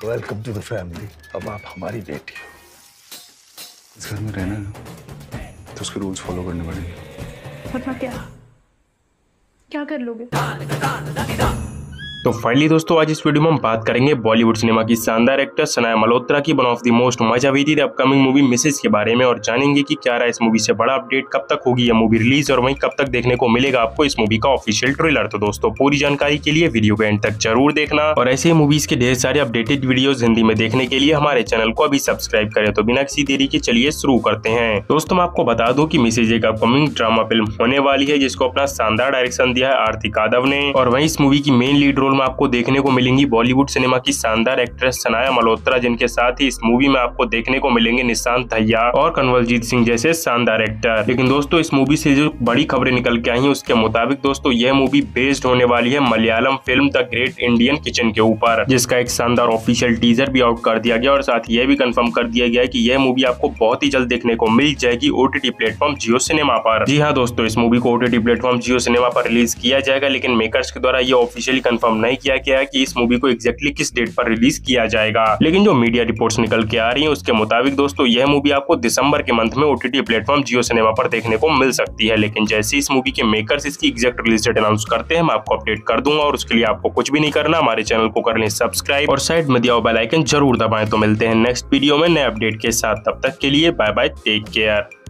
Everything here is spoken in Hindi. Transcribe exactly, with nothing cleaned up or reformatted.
Welcome to the family. अब आप हमारी बेटी हो। इस घर में रहना है ना, तो उसके रूल्स फॉलो करने पड़ेंगे। वरना क्या क्या कर लोगे? तो फाइनली दोस्तों आज इस वीडियो में हम बात करेंगे बॉलीवुड सिनेमा की शानदार एक्टर सनाया मल्होत्रा की वन ऑफ द मोस्ट मजा हुई अपकमिंग मूवी मिसेज के बारे में और जानेंगे कि क्या रहा इस मूवी से बड़ा अपडेट, कब तक होगी यह मूवी रिलीज और वहीं कब तक देखने को मिलेगा आपको इस मूवी का ऑफिशियल ट्रेलर। तो दोस्तों पूरी जानकारी के लिए वीडियो को एंड तक जरूर देखना और ऐसे मूवीज के ढेर सारे अपडेटेड वीडियोस हिंदी में देखने के लिए हमारे चैनल को अभी सब्सक्राइब करें। तो बिना किसी देरी के चलिए शुरू करते हैं। दोस्तों मैं आपको बता दूं कि मिसेज एक अपकमिंग ड्रामा फिल्म होने वाली है जिसको अपना शानदार डायरेक्शन दिया है आरती यादव ने और वहीं इस मूवी की मेन लीड रोल में आपको देखने को मिलेंगी बॉलीवुड सिनेमा की शानदार एक्ट्रेस सनाया मल्होत्रा, जिनके साथ ही इस मूवी में आपको देखने को मिलेंगे निशांत दहिया और कंवलजीत सिंह जैसे शानदार एक्टर। लेकिन दोस्तों इस मूवी से जो बड़ी खबरें निकल के आई हैं उसके मुताबिक दोस्तों यह मूवी बेस्ड होने वाली है Malayalam film the great Indian kitchen के ऊपर, जिसका एक शानदार ऑफिशियल टीजर भी आउट कर दिया गया और साथ ही यह भी कंफर्म कर दिया गया है कि यह मूवी आपको बहुत ही जल्द देखने को मिल जाएगी ओटीटी प्लेटफॉर्म जियो सिनेमा पर। जी हाँ दोस्तों, इस मूवी को ओटीटी प्लेटफॉर्म जियो सिनेमा पर रिलीज किया जाएगा, लेकिन मेकर्स के द्वारा यह ऑफिशियली कंफर्म नहीं किया गया है कि इस मूवी को एग्जैक्टली किस डेट पर रिलीज किया जाएगा। लेकिन जो मीडिया रिपोर्ट्स निकल के आ रही हैं उसके मुताबिक दोस्तों यह मूवी आपको दिसंबर के मंथ में ओटीटी प्लेटफॉर्म जियो सिनेमा पर देखने को मिल सकती है। लेकिन जैसे इस मूवी के मेकर्स इसकी एग्जैक्ट रिलीज डेट अनाउंस करते हैं मैं आपको अपडेट कर दूंगा और उसके लिए आपको कुछ भी नहीं करना, हमारे चैनल को कर लें सब्सक्राइब और साइड में दिया हुआ बेल आइकन जरूर दबाएं। तो मिलते हैं नेक्स्ट वीडियो में नए अपडेट के साथ, तब तक के लिए बाय बाय, टेक केयर।